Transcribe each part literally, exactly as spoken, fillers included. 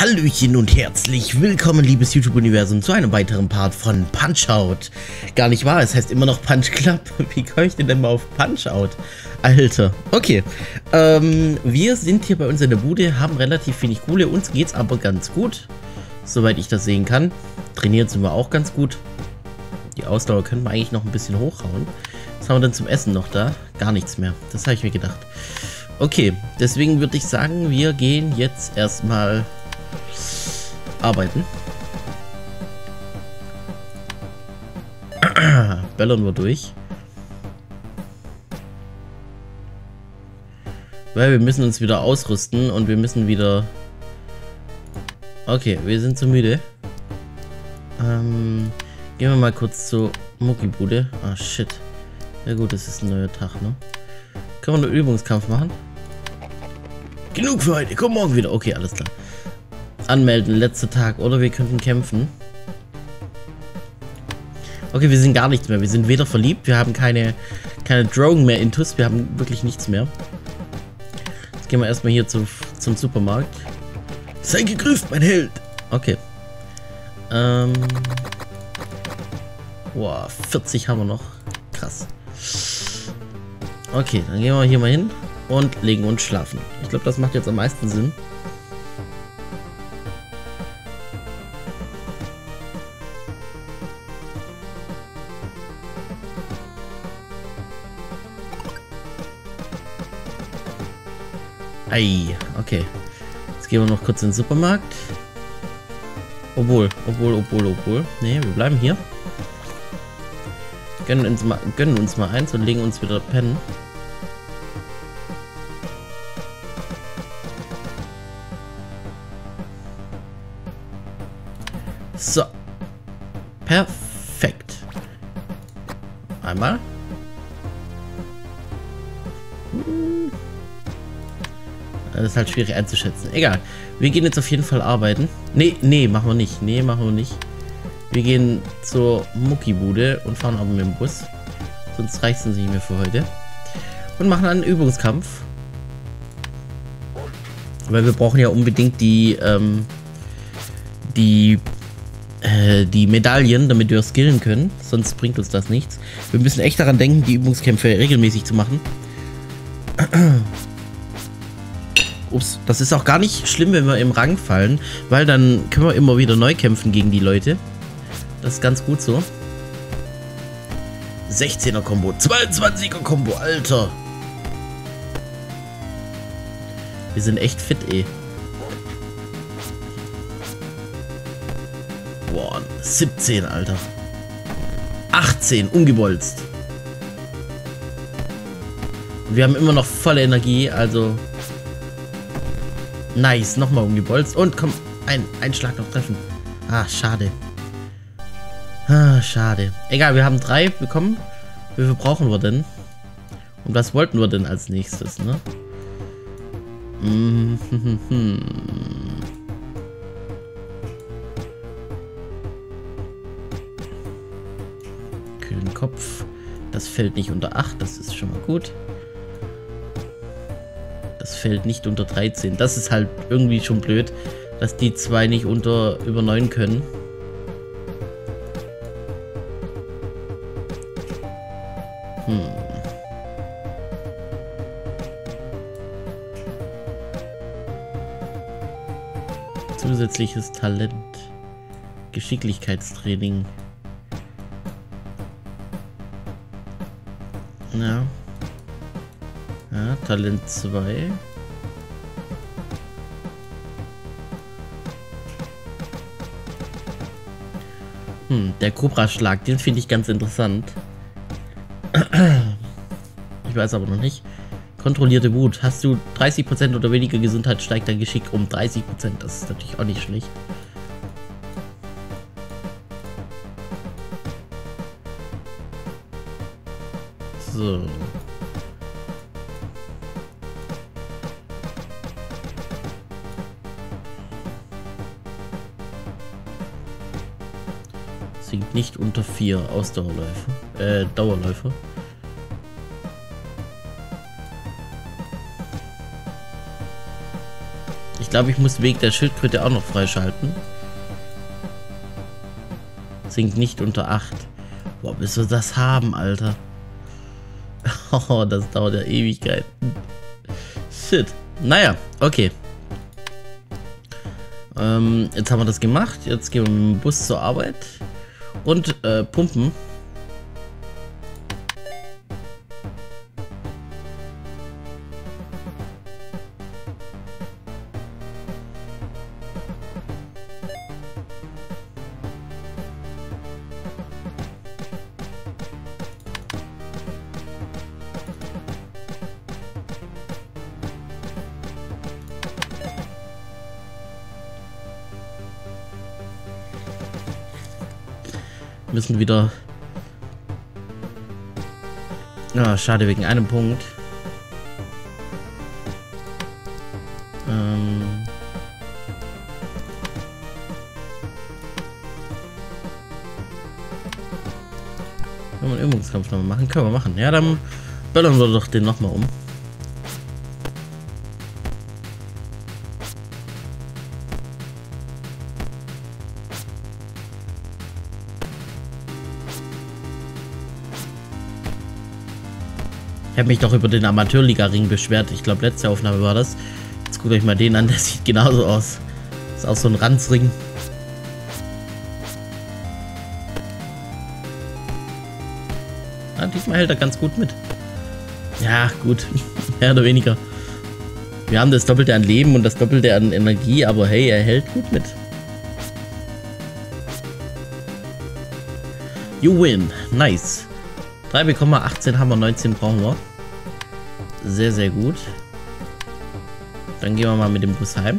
Hallöchen und herzlich willkommen, liebes YouTube-Universum, zu einem weiteren Part von Punch-Out. Gar nicht wahr, es heißt immer noch Punch Club. Wie komme ich denn denn mal auf Punch-Out? Alter, okay. Ähm, wir sind hier bei uns in der Bude, haben relativ wenig Kohle, uns geht's aber ganz gut, soweit ich das sehen kann. Trainiert sind wir auch ganz gut. Die Ausdauer können wir eigentlich noch ein bisschen hochhauen. Was haben wir denn zum Essen noch da? Gar nichts mehr, das habe ich mir gedacht. Okay, deswegen würde ich sagen, wir gehen jetzt erstmal arbeiten. Bellern wir durch. Weil wir müssen uns wieder ausrüsten und wir müssen wieder... Okay, wir sind zu müde. Ähm, gehen wir mal kurz zur Muckibude. Ah, shit. Ja gut, das ist ein neuer Tag, ne? Können wir einen Übungskampf machen? Genug für heute, komm morgen wieder. Okay, alles klar. Anmelden, letzter Tag. Oder wir könnten kämpfen. Okay, wir sind gar nichts mehr. Wir sind weder verliebt, wir haben keine, keine Drogen mehr intus. Wir haben wirklich nichts mehr. Jetzt gehen wir erstmal hier zu, zum Supermarkt. Sei gegrüßt, mein Held. Okay. Ähm. Boah, vierzig haben wir noch. Krass. Okay, dann gehen wir hier mal hin und legen uns schlafen. Ich glaube, das macht jetzt am meisten Sinn. Ei, okay. Jetzt gehen wir noch kurz in den Supermarkt. Obwohl, obwohl, obwohl, obwohl. Nee, wir bleiben hier. Gönnen uns mal, gönnen uns mal eins und legen uns wieder pennen. So. Perfekt. Einmal. Das ist halt schwierig einzuschätzen. Egal. Wir gehen jetzt auf jeden Fall arbeiten. Nee, nee, machen wir nicht. Nee, machen wir nicht. Wir gehen zur Muckibude und fahren aber mit dem Bus. Sonst reicht es nicht mehr für heute. Und machen einen Übungskampf. Weil wir brauchen ja unbedingt die, ähm, die, äh, die Medaillen, damit wir skillen können. Sonst bringt uns das nichts. Wir müssen echt daran denken, die Übungskämpfe regelmäßig zu machen. Ups, das ist auch gar nicht schlimm, wenn wir im Rang fallen, weil dann können wir immer wieder neu kämpfen gegen die Leute. Das ist ganz gut so. sechzehner Combo, zweiundzwanziger Combo, Alter. Wir sind echt fit, eh. Boah, siebzehn, Alter. achtzehn, ungebolzt. Und wir haben immer noch volle Energie, also... Nice, nochmal umgebolzt. Und komm, ein, ein Schlag noch treffen. Ah, schade. Ah, schade. Egal, wir haben drei bekommen. Wie viel brauchen wir denn? Und was wollten wir denn als nächstes, ne? Mm -hmm. Kühlen Kopf. Das fällt nicht unter acht, das ist schon mal gut. Das fällt nicht unter dreizehn. Das ist halt irgendwie schon blöd, dass die zwei nicht unter über neun können. Hm. Zusätzliches Talent. Geschicklichkeitstraining. Ja. Ja, Talent zwei. Hm, der Cobra-Schlag, den finde ich ganz interessant. Ich weiß aber noch nicht. Kontrollierte Wut. Hast du dreißig Prozent oder weniger Gesundheit, steigt dein Geschick um dreißig Prozent. Das ist natürlich auch nicht schlecht. So. Sinkt nicht unter vier Ausdauerläufe. Äh, Dauerläufe. glaube, ich muss Weg der Schildkröte auch noch freischalten. Sinkt nicht unter acht. Boah, bis wir das haben, Alter. Oh, das dauert ja Ewigkeiten. Shit. Naja, okay. Ähm, jetzt haben wir das gemacht. Jetzt gehen wir mit dem Bus zur Arbeit. Und äh, pumpen. Müssen wieder. Ja, schade wegen einem Punkt. Ähm. Können wir einen Übungskampf nochmal machen? Können wir machen. Ja, dann böllern wir doch den nochmal um. Ich habe mich doch über den Amateurliga-Ring beschwert. Ich glaube, letzte Aufnahme war das. Jetzt guckt euch mal den an, der sieht genauso aus. Ist auch so ein Ranzring. Ja, diesmal hält er ganz gut mit. Ja, gut. Mehr oder weniger. Wir haben das Doppelte an Leben und das Doppelte an Energie, aber hey, er hält gut mit. You win. Nice. drei bekommen wir, achtzehn haben wir, neunzehn brauchen wir. Sehr, sehr gut. Dann gehen wir mal mit dem Bus heim.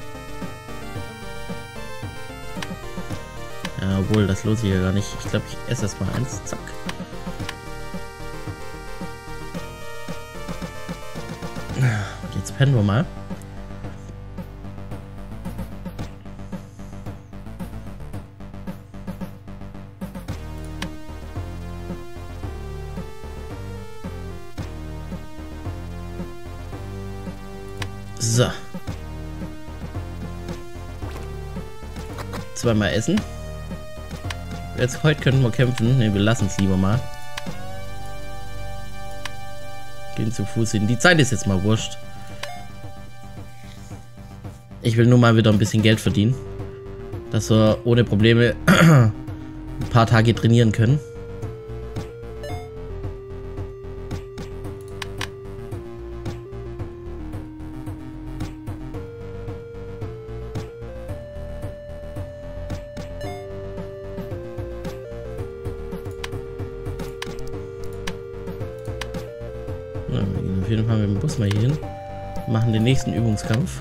Ja, obwohl, das lohnt sich ja gar nicht. Ich glaube, ich esse erst mal eins. Zack. Jetzt pennen wir mal. So. Zweimal essen. Jetzt heute könnten wir kämpfen. Ne, wir lassen es lieber mal. Gehen zu Fuß hin. Die Zeit ist jetzt mal wurscht. Ich will nur mal wieder ein bisschen Geld verdienen. Dass wir ohne Probleme ein paar Tage trainieren können. Ja, wir gehen auf jeden Fall mit dem Bus mal hier hin. Machen den nächsten Übungskampf.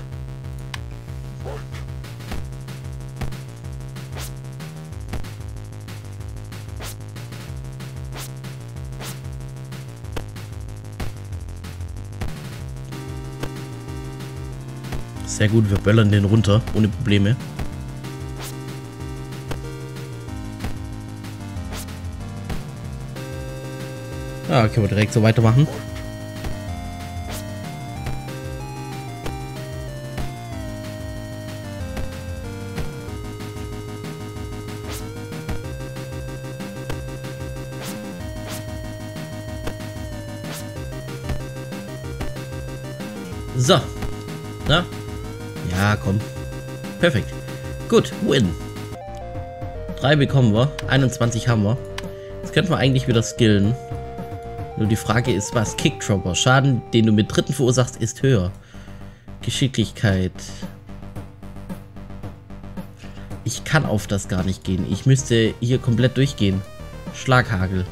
Sehr gut, wir böllern den runter, ohne Probleme. Ja, können wir direkt so weitermachen. So. Na? Ja, komm. Perfekt. Gut, win. drei bekommen wir. einundzwanzig haben wir. Jetzt könnten wir eigentlich wieder skillen. Nur die Frage ist, was? Kickdropper. Schaden, den du mit Dritten verursachst, ist höher. Geschicklichkeit. Ich kann auf das gar nicht gehen. Ich müsste hier komplett durchgehen. Schlaghagel.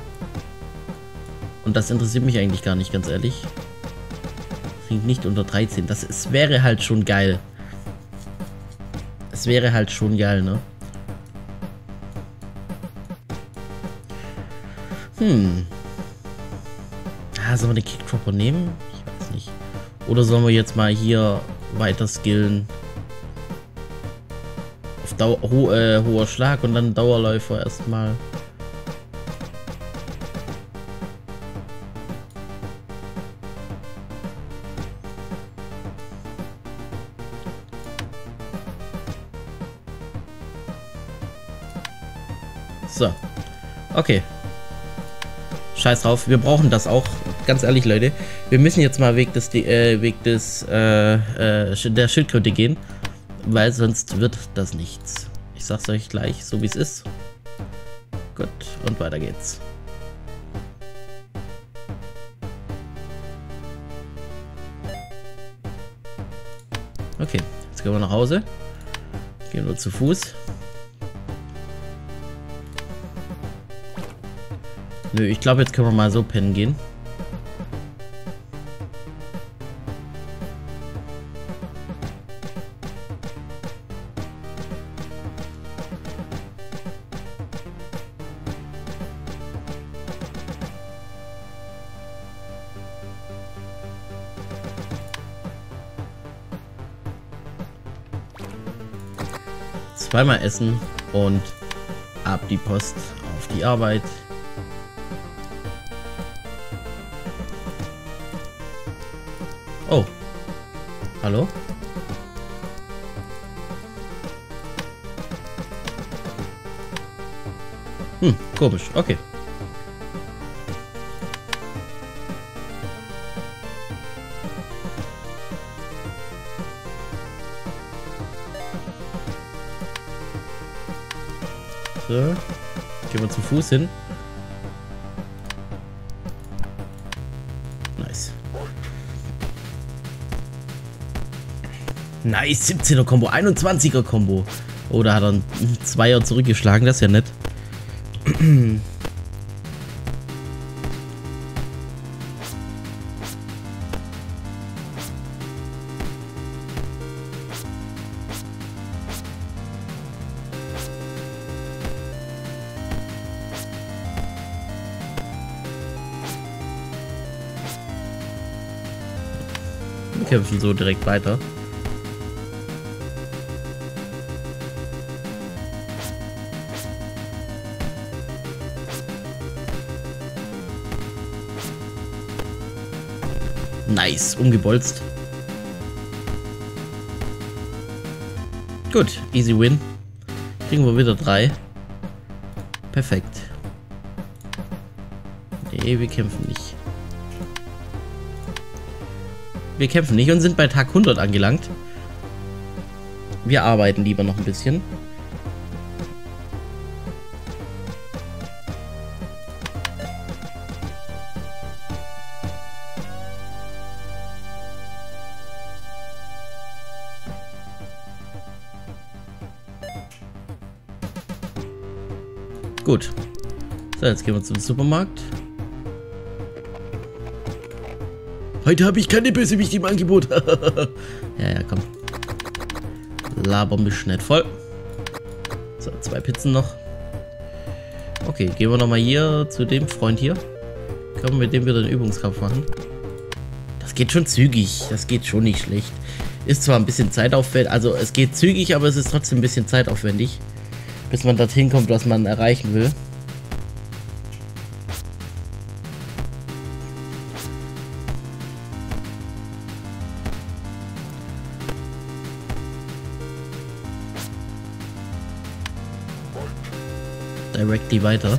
Und das interessiert mich eigentlich gar nicht, ganz ehrlich. Nicht unter dreizehn. Das es wäre halt schon geil. Es wäre halt schon geil, ne? Hm. Ah, sollen wir den Kickdropper nehmen? Ich weiß nicht. Oder sollen wir jetzt mal hier weiter skillen? Auf Dauer, ho äh, hoher Schlag und dann Dauerläufer erstmal. So. Okay. Scheiß drauf. Wir brauchen das auch. Ganz ehrlich, Leute. Wir müssen jetzt mal Weg des, äh, Weg des, äh, äh, der Schildkröte gehen. Weil sonst wird das nichts. Ich sag's euch gleich, so wie es ist. Gut. Und weiter geht's. Okay. Jetzt gehen wir nach Hause. Gehen wir zu Fuß. Nö, ich glaube, jetzt können wir mal so pennen gehen. Zweimal essen und ab die Post auf die Arbeit. Oh. Hallo? Hm, komisch. Okay. So. Gehen wir zu Fuß hin. Nice. Nice, siebzehner Combo, einundzwanziger Combo. Oh, da hat er einen Zweier zurückgeschlagen, das ist ja nett. Wir kämpfen so direkt weiter. Nice, umgebolzt. Gut, easy win. Kriegen wir wieder drei. Perfekt. Nee, wir kämpfen nicht. Wir kämpfen nicht und sind bei Tag hundert angelangt. Wir arbeiten lieber noch ein bisschen. Gut. So, jetzt gehen wir zum Supermarkt. Heute habe ich keine Bösewicht im Angebot. Ja, ja, komm. Laber mich nicht voll. So, zwei Pizzen noch. Okay, gehen wir nochmal hier zu dem Freund hier. Können wir mit dem wieder einen Übungskampf machen. Das geht schon zügig. Das geht schon nicht schlecht. Ist zwar ein bisschen zeitaufwendig. Also es geht zügig, aber es ist trotzdem ein bisschen zeitaufwendig. Bis man dorthin kommt, was man erreichen will. Directly weiter.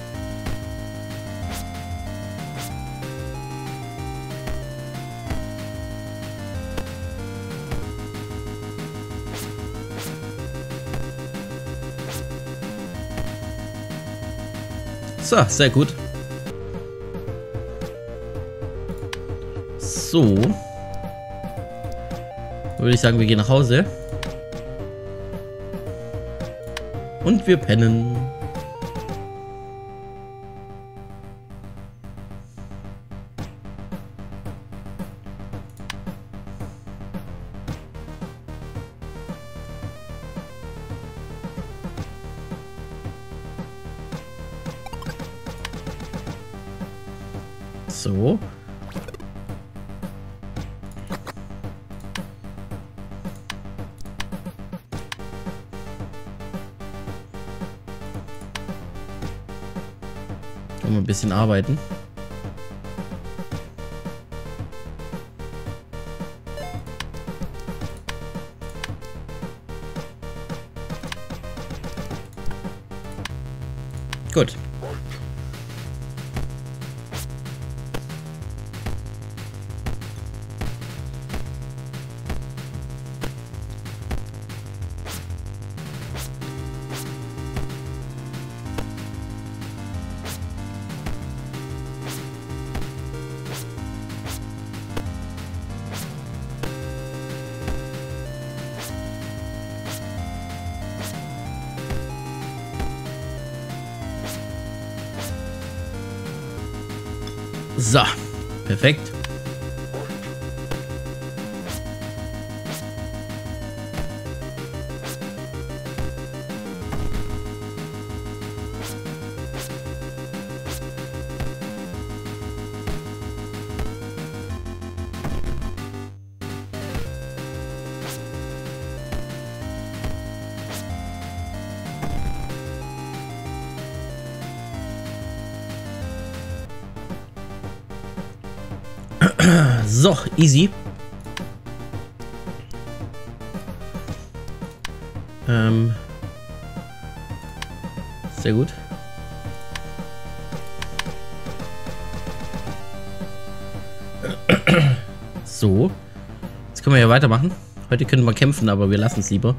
So, sehr gut. So. Würde ich sagen, wir gehen nach Hause. Und wir pennen. So. Können wir ein bisschen arbeiten. Gut. So, perfekt. So, easy. Ähm. Sehr gut. So. Jetzt können wir ja weitermachen. Heute können wir kämpfen, aber wir lassen es lieber.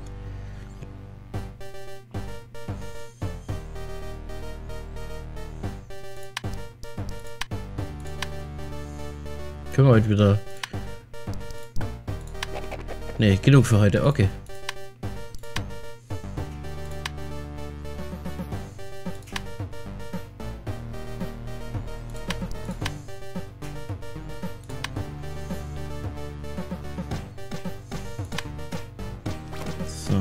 Können wir heute wieder... Ne, genug für heute. Okay. So.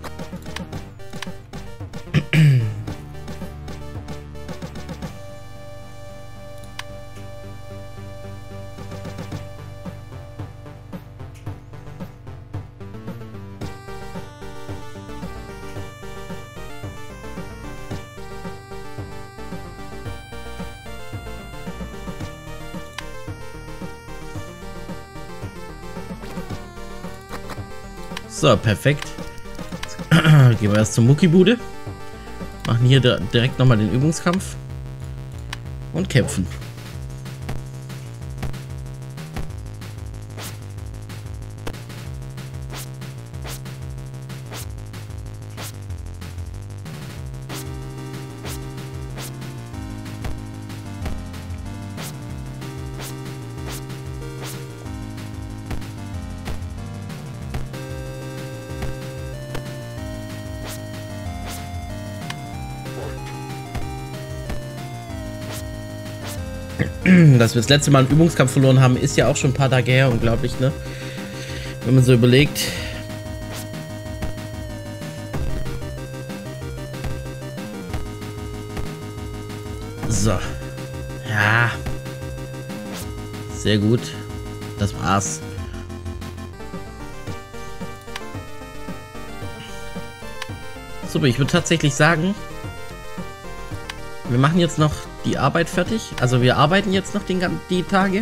So, perfekt. Jetzt gehen wir erst zur Muckibude. Machen hier direkt nochmal den Übungskampf. Und kämpfen. Dass wir das letzte Mal einen Übungskampf verloren haben, ist ja auch schon ein paar Tage her. Unglaublich, ne? Wenn man so überlegt. So. Ja. Sehr gut. Das war's. Super, ich würde tatsächlich sagen, wir machen jetzt noch die Arbeit fertig. Also wir arbeiten jetzt noch den, die Tage.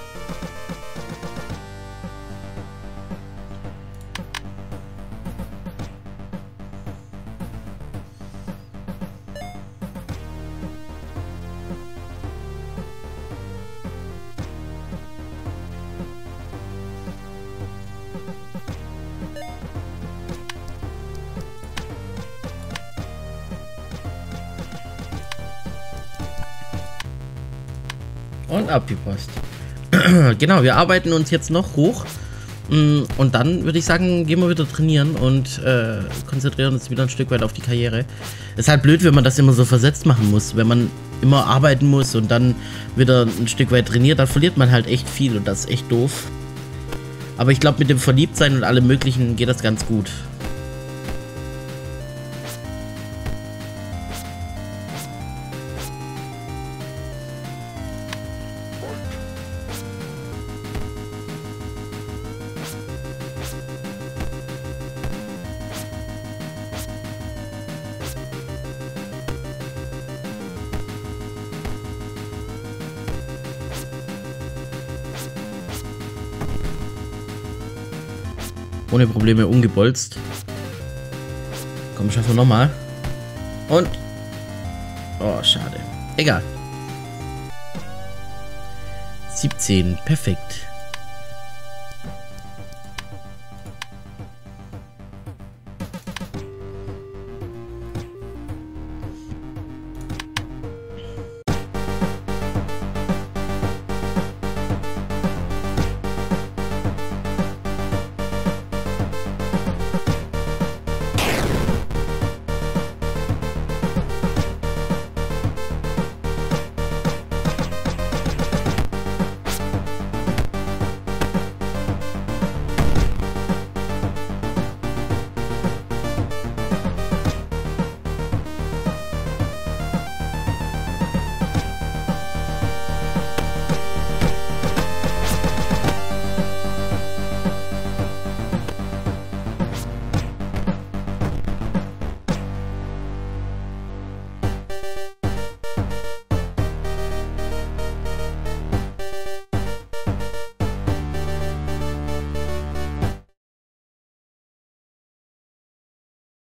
Und ab die Post. Genau, wir arbeiten uns jetzt noch hoch. Und dann würde ich sagen, gehen wir wieder trainieren und äh, konzentrieren uns wieder ein Stück weit auf die Karriere. Ist halt blöd, wenn man das immer so versetzt machen muss. Wenn man immer arbeiten muss und dann wieder ein Stück weit trainiert, dann verliert man halt echt viel und das ist echt doof. Aber ich glaube, mit dem Verliebtsein und allem Möglichen geht das ganz gut. Ohne Probleme umgebolzt. Komm, schaffen wir nochmal. Und Oh, schade. Egal. siebzehn, perfekt.